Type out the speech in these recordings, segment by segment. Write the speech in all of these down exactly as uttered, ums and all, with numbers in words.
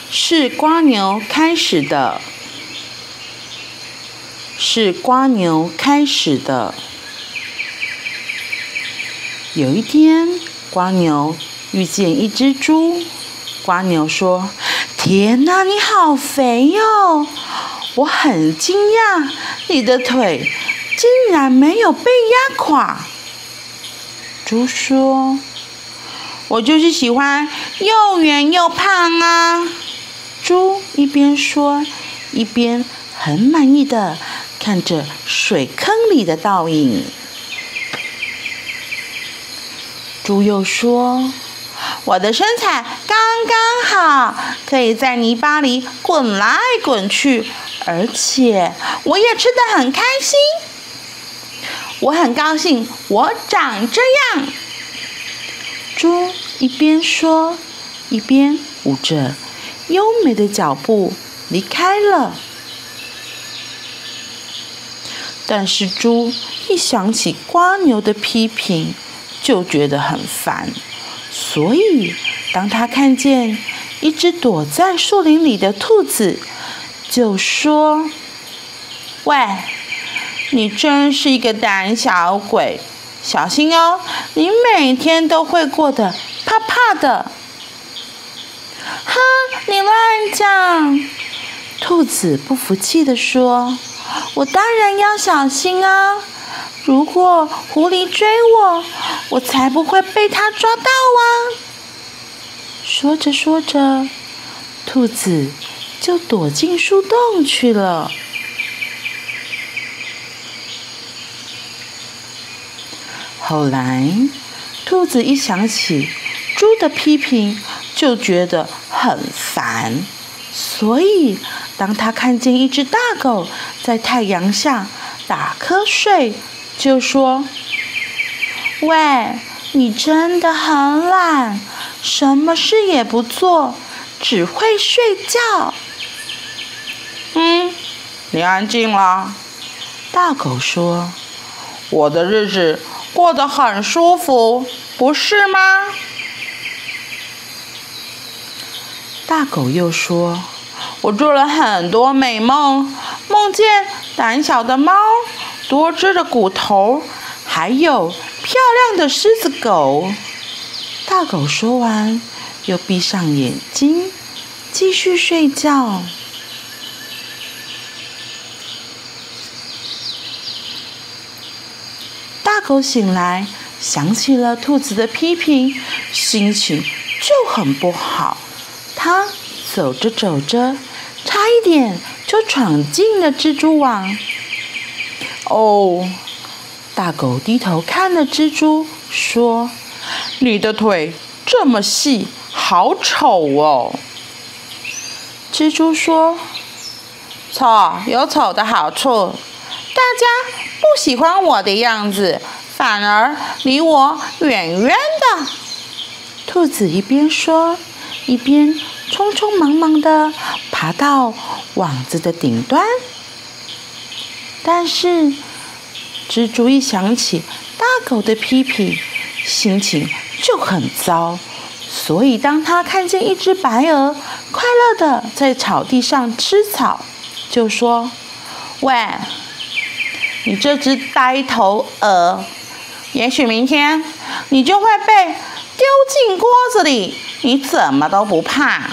是蝸牛开始的，是蝸牛开始的。有一天，蝸牛遇见一只猪。蝸牛说：“天哪，你好肥哟！我很惊讶，你的腿竟然没有被压垮。”猪说：“我就是喜欢又圆又胖啊。”猪一边说，一边很满意的看着水坑里的倒影。猪又说：“我的身材刚刚好，可以在泥巴里滚来滚去，而且我也吃得很开心。我很高兴我长这样。”猪一边说，一边舞着优美的脚步离开了。但是猪一想起蝸牛的批评，就觉得很烦。所以当他看见一只躲在树林里的兔子，就说：“喂，你真是一个胆小鬼，小心哦，你每天都会过得怕怕的。”“哼，你乱讲！”兔子不服气地说：“我当然要小心啊！如果狐狸追我，我才不会被它抓到啊！”说着说着，兔子就躲进树洞去了。后来，兔子一想起猪的批评，就觉得很烦。所以，当他看见一只大狗在太阳下打瞌睡，就说：“喂，你真的很懒，什么事也不做，只会睡觉。”“嗯，你安静啦。”大狗说，“我的日子过得很舒服，不是吗？”大狗又说：“我做了很多美梦，梦见胆小的猫，多汁的骨头，还有漂亮的狮子狗。”大狗说完，又闭上眼睛，继续睡觉。大狗醒来，想起了兔子的批评，心情就很不好。他走着走着，差一点就闯进了蜘蛛网。哦，大狗低头看了蜘蛛，说：“你的腿这么细，好丑哦。”蜘蛛说：“丑有丑的好处，大家不喜欢我的样子，反而离我远远的。”兔子一边说，一边匆匆忙忙地爬到网子的顶端。但是蜘蛛一想起大狗的批评，心情就很糟。所以当他看见一只白鹅快乐地在草地上吃草，就说：“喂，你这只呆头鹅，也许明天你就会被丢进锅子里，你怎么都不怕。”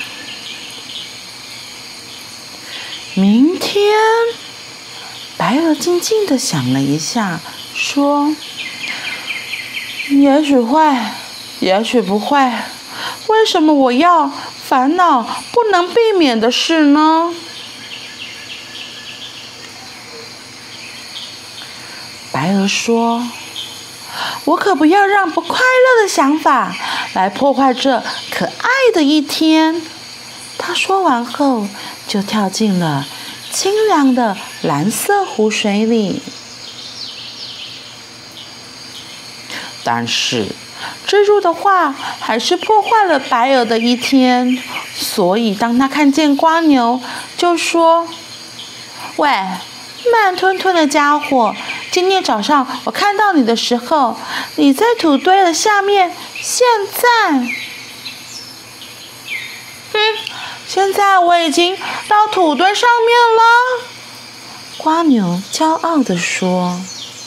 明天，白鹅静静地想了一下，说：“也许会，也许不会。为什么我要烦恼不能避免的事呢？”白鹅说：“我可不要让不快乐的想法来破坏这可爱的一天。”他说完后，就跳进了清凉的蓝色湖水里。但是蜘蛛的话还是破坏了白鹅的一天，所以当他看见蝸牛，就说：“喂，慢吞吞的家伙，今天早上我看到你的时候，你在土堆的下面，现在……嗯， 现在我已经到土堆上面了。蝸牛骄傲地说。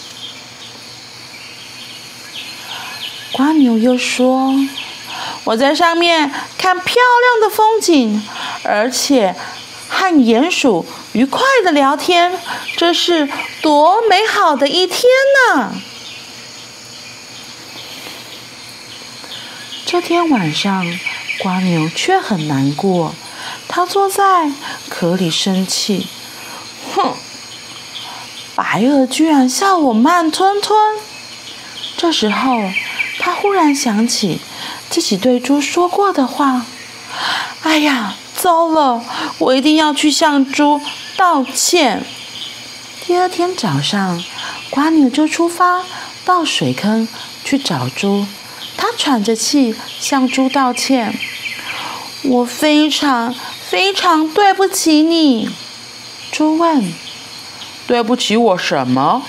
蝸牛又说，我在上面看漂亮的风景，而且和鼹鼠愉快的聊天，这是多美好的一天呢！这天晚上，蝸牛却很难过，它坐在壳里生气，哼，白鹅居然笑我慢吞吞。这时候，他忽然想起自己对猪说过的话，哎呀，糟了，我一定要去向猪道歉。第二天早上，蝸牛就出发到水坑去找猪，他喘着气向猪道歉，我非常非常对不起你。猪问，对不起我什么？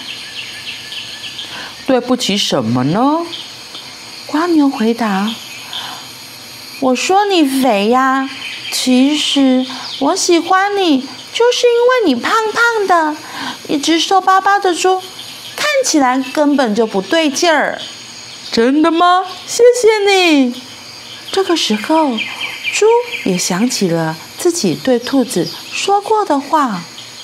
对不起什么呢？蝸牛回答，我说你肥呀，其实我喜欢你，就是因为你胖胖的，一只瘦巴巴的猪，看起来根本就不对劲儿。真的吗？谢谢你。这个时候，猪也想起了自己对兔子说过的话。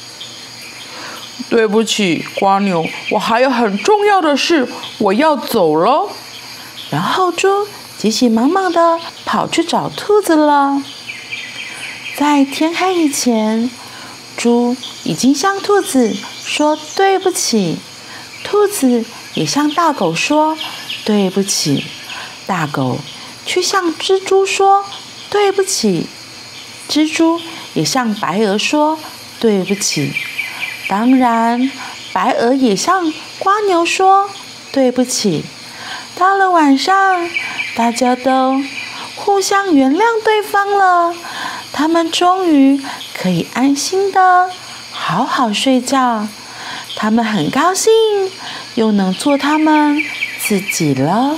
对不起，蝸牛，我还有很重要的事，我要走了。然后猪急急忙忙地跑去找兔子了。在天黑以前，猪已经向兔子说对不起，兔子也向大狗说对不起，大狗去向蜘蛛说对不起，蜘蛛也向白鹅说对不起，当然白鹅也向蝸牛说对不起。到了晚上，大家都互相原谅对方了，他们终于可以安心的好好睡觉，他们很高兴又能做他们自己了。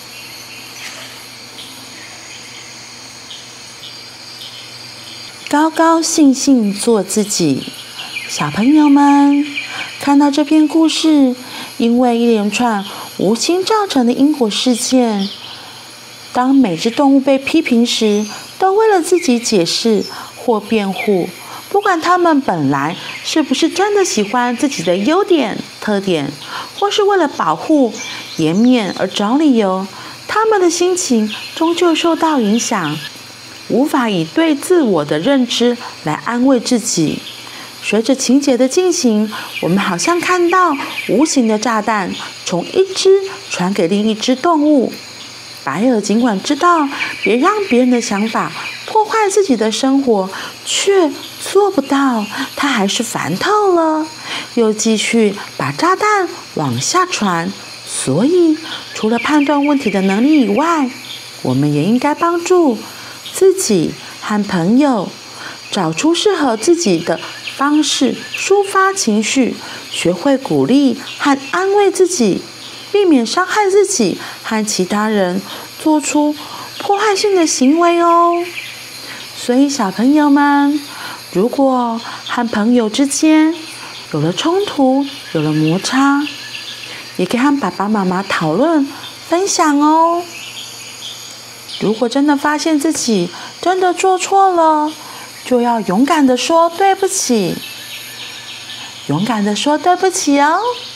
高高兴兴做自己。小朋友们看到这篇故事，因为一连串无心造成的因果事件，当每只动物被批评时，都为了自己解释或辩护，不管他们本来是不是真的喜欢自己的优点特点，或是为了保护颜面而找理由，他们的心情终究受到影响，无法以对自我的认知来安慰自己。随着情节的进行，我们好像看到无形的炸弹从一只传给另一只动物。白鹅尽管知道别让别人的想法破坏自己的生活，却做不到，它还是烦透了，又继续把炸弹往下传。所以，除了判断问题的能力以外，我们也应该帮助自己和朋友找出适合自己的方式抒发情绪，学会鼓励和安慰自己，避免伤害自己和其他人，做出破坏性的行为哦。所以小朋友们，如果和朋友之间有了冲突，有了摩擦，也可以和爸爸妈妈讨论分享哦。如果真的发现自己真的做错了，就要勇敢地说对不起，勇敢地说对不起哦。